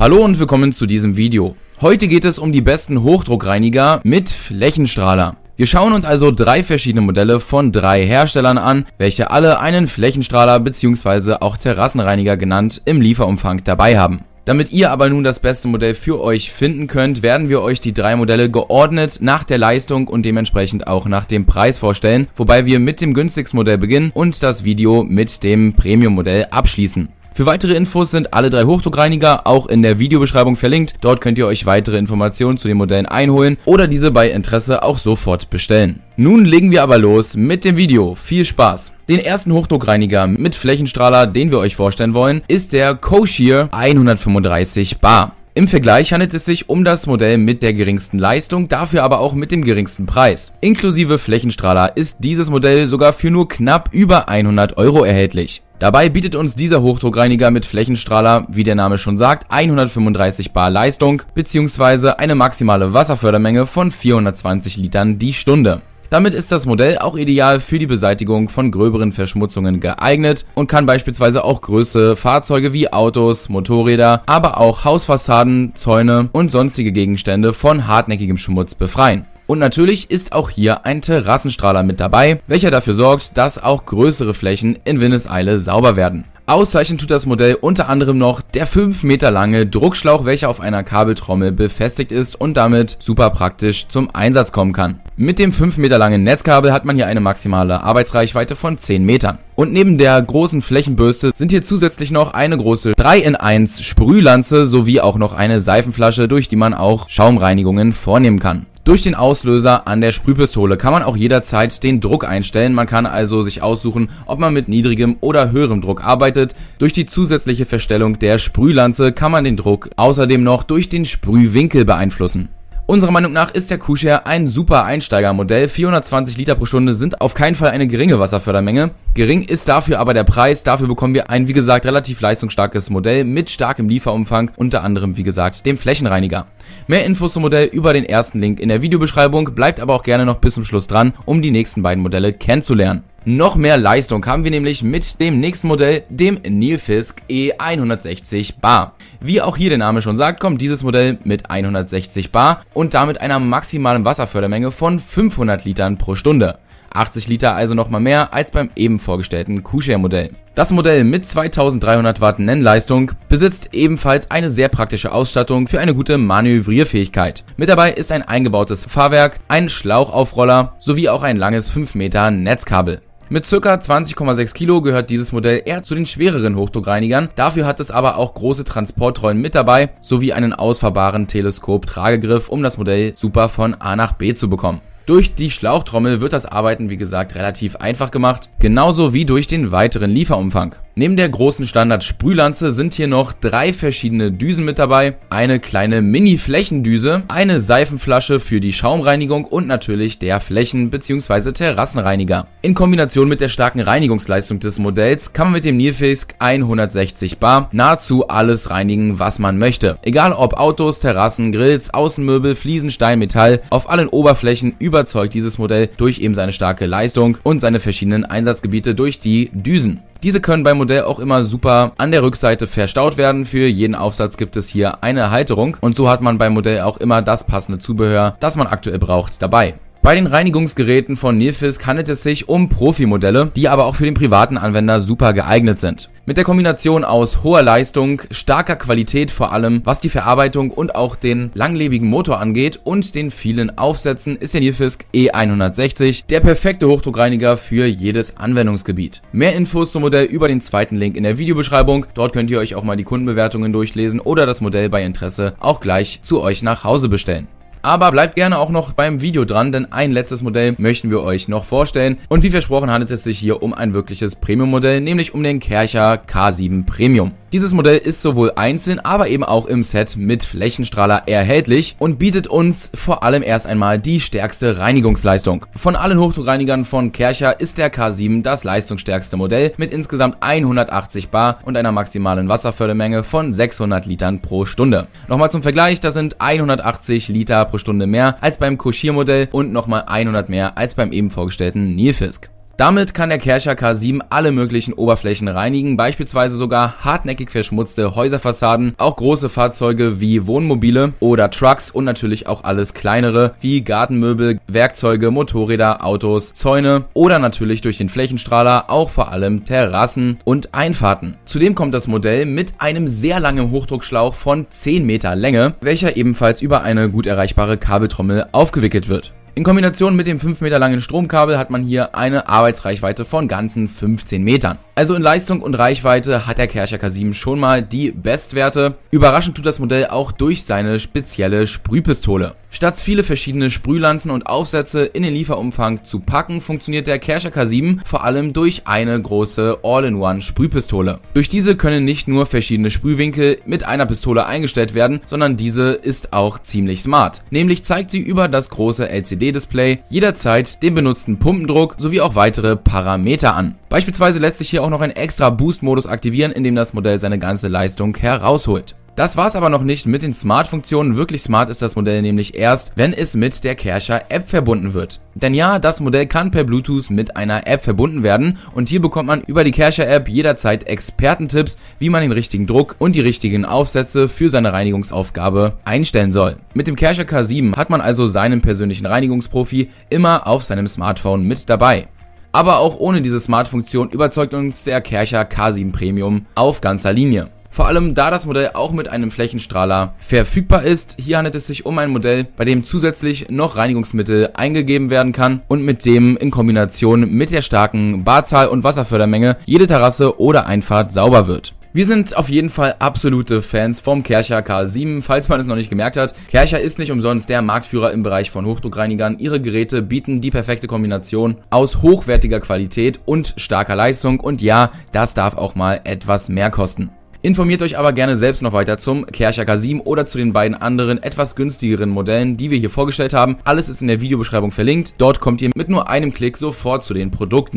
Hallo und willkommen zu diesem Video. Heute geht es um die besten Hochdruckreiniger mit Flächenstrahler. Wir schauen uns also 3 verschiedene Modelle von 3 Herstellern an, welche alle einen Flächenstrahler bzw. auch Terrassenreiniger genannt im Lieferumfang dabei haben. Damit ihr aber nun das beste Modell für euch finden könnt, werden wir euch die 3 Modelle geordnet nach der Leistung und dementsprechend auch nach dem Preis vorstellen, wobei wir mit dem günstigsten Modell beginnen und das Video mit dem Premium-Modell abschließen. Für weitere Infos sind alle 3 Hochdruckreiniger auch in der Videobeschreibung verlinkt. Dort könnt ihr euch weitere Informationen zu den Modellen einholen oder diese bei Interesse auch sofort bestellen. Nun legen wir aber los mit dem Video. Viel Spaß! Den ersten Hochdruckreiniger mit Flächenstrahler, den wir euch vorstellen wollen, ist der Koshier 135 Bar. Im Vergleich handelt es sich um das Modell mit der geringsten Leistung, dafür aber auch mit dem geringsten Preis. Inklusive Flächenstrahler ist dieses Modell sogar für nur knapp über 100 € erhältlich. Dabei bietet uns dieser Hochdruckreiniger mit Flächenstrahler, wie der Name schon sagt, 135 Bar Leistung bzw. eine maximale Wasserfördermenge von 420 Litern die Stunde. Damit ist das Modell auch ideal für die Beseitigung von gröberen Verschmutzungen geeignet und kann beispielsweise auch größere Fahrzeuge wie Autos, Motorräder, aber auch Hausfassaden, Zäune und sonstige Gegenstände von hartnäckigem Schmutz befreien. Und natürlich ist auch hier ein Terrassenstrahler mit dabei, welcher dafür sorgt, dass auch größere Flächen in Windeseile sauber werden. Auszeichnen tut das Modell unter anderem noch der 5 Meter lange Druckschlauch, welcher auf einer Kabeltrommel befestigt ist und damit super praktisch zum Einsatz kommen kann. Mit dem 5 Meter langen Netzkabel hat man hier eine maximale Arbeitsreichweite von 10 Metern. Und neben der großen Flächenbürste sind hier zusätzlich noch eine große 3-in-1 Sprühlanze sowie auch noch eine Seifenflasche, durch die man auch Schaumreinigungen vornehmen kann. Durch den Auslöser an der Sprühpistole kann man auch jederzeit den Druck einstellen. Man kann also sich aussuchen, ob man mit niedrigem oder höherem Druck arbeitet. Durch die zusätzliche Verstellung der Sprühlanze kann man den Druck außerdem noch durch den Sprühwinkel beeinflussen. Unserer Meinung nach ist der Koshier ein super Einsteigermodell. 420 Liter pro Stunde sind auf keinen Fall eine geringe Wasserfördermenge. Gering ist dafür aber der Preis. Dafür bekommen wir ein, wie gesagt, relativ leistungsstarkes Modell mit starkem Lieferumfang, unter anderem, wie gesagt, dem Flächenreiniger. Mehr Infos zum Modell über den ersten Link in der Videobeschreibung. Bleibt aber auch gerne noch bis zum Schluss dran, um die nächsten beiden Modelle kennenzulernen. Noch mehr Leistung haben wir nämlich mit dem nächsten Modell, dem Nilfisk E160 Bar. Wie auch hier der Name schon sagt, kommt dieses Modell mit 160 Bar und damit einer maximalen Wasserfördermenge von 500 Litern pro Stunde. 80 Liter also nochmal mehr als beim eben vorgestellten Koshier Modell. Das Modell mit 2300 Watt Nennleistung besitzt ebenfalls eine sehr praktische Ausstattung für eine gute Manövrierfähigkeit. Mit dabei ist ein eingebautes Fahrwerk, ein Schlauchaufroller sowie auch ein langes 5 Meter Netzkabel. Mit ca. 20,6 Kilo gehört dieses Modell eher zu den schwereren Hochdruckreinigern, dafür hat es aber auch große Transportrollen mit dabei, sowie einen ausfahrbaren Teleskop-Tragegriff, um das Modell super von A nach B zu bekommen. Durch die Schlauchtrommel wird das Arbeiten, wie gesagt, relativ einfach gemacht, genauso wie durch den weiteren Lieferumfang. Neben der großen Standard-Sprühlanze sind hier noch 3 verschiedene Düsen mit dabei, eine kleine Mini-Flächendüse, eine Seifenflasche für die Schaumreinigung und natürlich der Flächen- bzw. Terrassenreiniger. In Kombination mit der starken Reinigungsleistung des Modells kann man mit dem Nilfisk 160 Bar nahezu alles reinigen, was man möchte. Egal ob Autos, Terrassen, Grills, Außenmöbel, Fliesen, Stein, Metall, auf allen Oberflächen überzeugt dieses Modell durch eben seine starke Leistung und seine verschiedenen Einsatzgebiete durch die Düsen. Diese können beim Modell auch immer super an der Rückseite verstaut werden. Für jeden Aufsatz gibt es hier eine Halterung und so hat man beim Modell auch immer das passende Zubehör, das man aktuell braucht, dabei. Bei den Reinigungsgeräten von Nilfisk handelt es sich um Profi-Modelle, die aber auch für den privaten Anwender super geeignet sind. Mit der Kombination aus hoher Leistung, starker Qualität vor allem, was die Verarbeitung und auch den langlebigen Motor angeht und den vielen Aufsätzen, ist der Nilfisk E160 der perfekte Hochdruckreiniger für jedes Anwendungsgebiet. Mehr Infos zum Modell über den zweiten Link in der Videobeschreibung. Dort könnt ihr euch auch mal die Kundenbewertungen durchlesen oder das Modell bei Interesse auch gleich zu euch nach Hause bestellen. Aber bleibt gerne auch noch beim Video dran, denn ein letztes Modell möchten wir euch noch vorstellen. Und wie versprochen handelt es sich hier um ein wirkliches Premium-Modell, nämlich um den Kärcher K7 Premium. Dieses Modell ist sowohl einzeln, aber eben auch im Set mit Flächenstrahler erhältlich und bietet uns vor allem erst einmal die stärkste Reinigungsleistung. Von allen Hochdruckreinigern von Kärcher ist der K7 das leistungsstärkste Modell mit insgesamt 180 Bar und einer maximalen Wasserfördermenge von 600 Litern pro Stunde. Nochmal zum Vergleich, das sind 180 Liter pro Stunde mehr als beim Koshier Modell und nochmal 100 mehr als beim eben vorgestellten Nilfisk. Damit kann der Kärcher K7 alle möglichen Oberflächen reinigen, beispielsweise sogar hartnäckig verschmutzte Häuserfassaden, auch große Fahrzeuge wie Wohnmobile oder Trucks und natürlich auch alles kleinere wie Gartenmöbel, Werkzeuge, Motorräder, Autos, Zäune oder natürlich durch den Flächenstrahler auch vor allem Terrassen und Einfahrten. Zudem kommt das Modell mit einem sehr langen Hochdruckschlauch von 10 Meter Länge, welcher ebenfalls über eine gut erreichbare Kabeltrommel aufgewickelt wird. In Kombination mit dem 5 Meter langen Stromkabel hat man hier eine Arbeitsreichweite von ganzen 15 Metern. Also in Leistung und Reichweite hat der Kärcher K7 schon mal die Bestwerte. Überraschend tut das Modell auch durch seine spezielle Sprühpistole. Statt viele verschiedene Sprühlanzen und Aufsätze in den Lieferumfang zu packen, funktioniert der Kärcher K7 vor allem durch eine große All-in-One Sprühpistole. Durch diese können nicht nur verschiedene Sprühwinkel mit einer Pistole eingestellt werden, sondern diese ist auch ziemlich smart. Nämlich zeigt sie über das große LCD-Display jederzeit den benutzten Pumpendruck sowie auch weitere Parameter an. Beispielsweise lässt sich hier auch noch ein extra Boost-Modus aktivieren, in dem das Modell seine ganze Leistung herausholt. Das war's aber noch nicht mit den Smart-Funktionen. Wirklich smart ist das Modell nämlich erst, wenn es mit der Kärcher App verbunden wird. Denn ja, das Modell kann per Bluetooth mit einer App verbunden werden und hier bekommt man über die Kärcher App jederzeit Expertentipps, wie man den richtigen Druck und die richtigen Aufsätze für seine Reinigungsaufgabe einstellen soll. Mit dem Kärcher K7 hat man also seinen persönlichen Reinigungsprofi immer auf seinem Smartphone mit dabei. Aber auch ohne diese Smart-Funktion überzeugt uns der Kärcher K7 Premium auf ganzer Linie. Vor allem da das Modell auch mit einem Flächenstrahler verfügbar ist. Hier handelt es sich um ein Modell, bei dem zusätzlich noch Reinigungsmittel eingegeben werden kann und mit dem in Kombination mit der starken Barzahl und Wasserfördermenge jede Terrasse oder Einfahrt sauber wird. Wir sind auf jeden Fall absolute Fans vom Kärcher K7, falls man es noch nicht gemerkt hat. Kärcher ist nicht umsonst der Marktführer im Bereich von Hochdruckreinigern. Ihre Geräte bieten die perfekte Kombination aus hochwertiger Qualität und starker Leistung und ja, das darf auch mal etwas mehr kosten. Informiert euch aber gerne selbst noch weiter zum Kärcher K7 oder zu den beiden anderen etwas günstigeren Modellen, die wir hier vorgestellt haben. Alles ist in der Videobeschreibung verlinkt. Dort kommt ihr mit nur einem Klick sofort zu den Produkten.